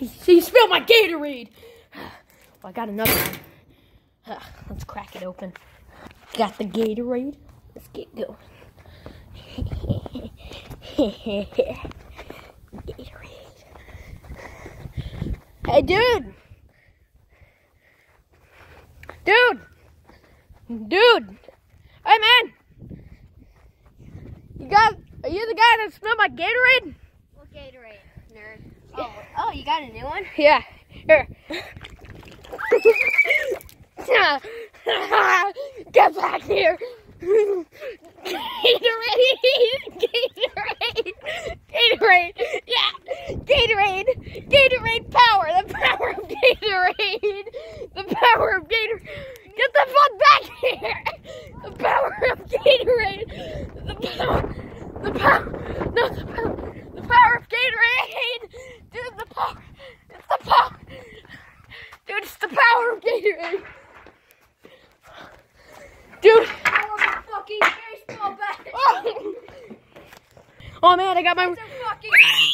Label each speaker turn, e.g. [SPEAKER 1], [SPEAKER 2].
[SPEAKER 1] He spilled my Gatorade. Well, I got another one. Let's crack it open. Got the Gatorade. Let's get going. Gatorade. Hey, dude. Dude. Hey, man. Are you the guy that smelled my Gatorade?
[SPEAKER 2] What Gatorade, nerd? Oh, you got a new one?
[SPEAKER 1] Yeah. Here. Get back here. Gatorade. Yeah. Gatorade power. The power of Gatorade. The power of Gatorade. Get the fuck back here. The power of Gatorade. The power. No, the power of Gatorade. Dude, the power. It's the power. Dude, it's the power of Gatorade. Dude.
[SPEAKER 2] I want a fucking baseball bat.
[SPEAKER 1] Oh man, I got my.
[SPEAKER 2] It's a fucking